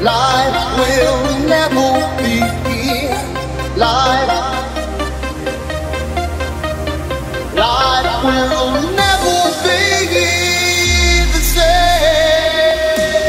Life will never begin. Life will never be the same.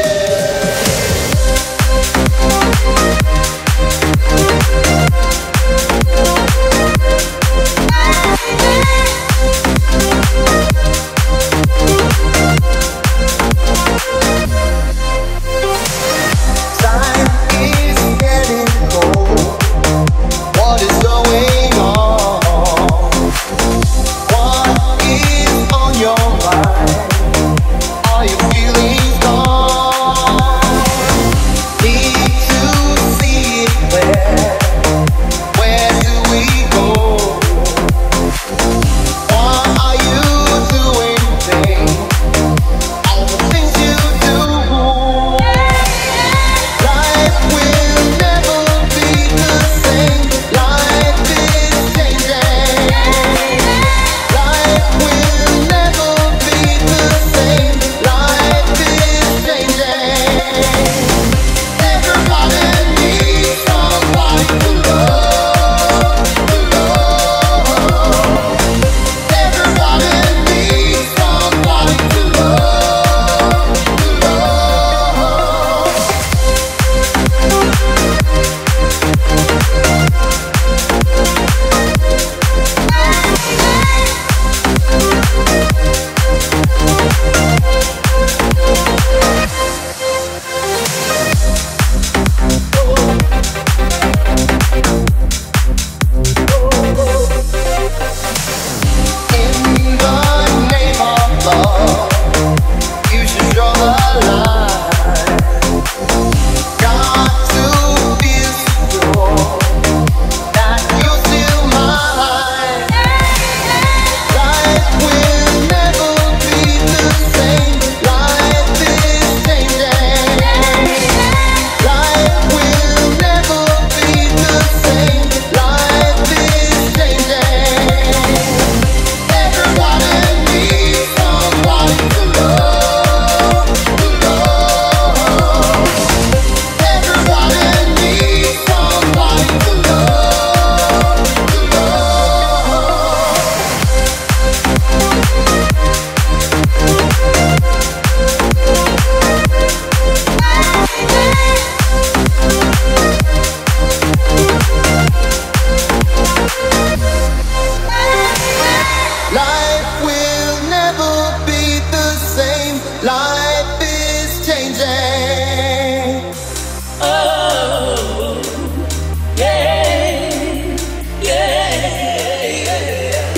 Time is getting cold. What is going on? What is on your mind? Are you feeling gone? Need to see it. Where do we go? What are you doing, babe? All the things you do. Life will never be the same. Life is changing. Life will never be the same. Life is changing. Everybody needs somebody to love, to love. Everybody needs somebody to love, to love. In the name of love, you should draw the line. Got to feel secure that you're still mine. Life will never be the same. Life is changing. Life will never be the same. Life is changing. Everybody needs somebody to love, to love. Everybody needs somebody to love, to love. Life will never be the same. Life is changing. Oh, yeah, yeah, yeah.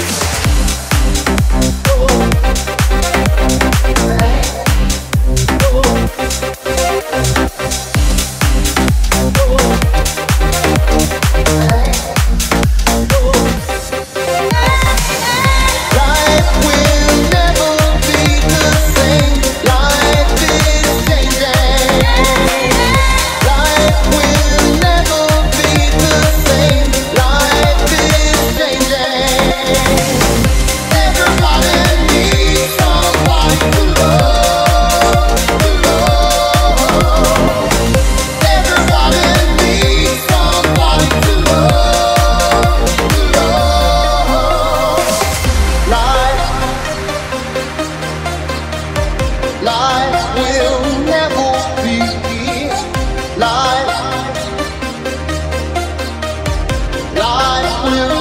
Life will never be the same. Life is changing. Life will never be the same. Life is changing. Everybody needs somebody to love, to love. Everybody needs somebody to love, to love. Life will never begin. Life will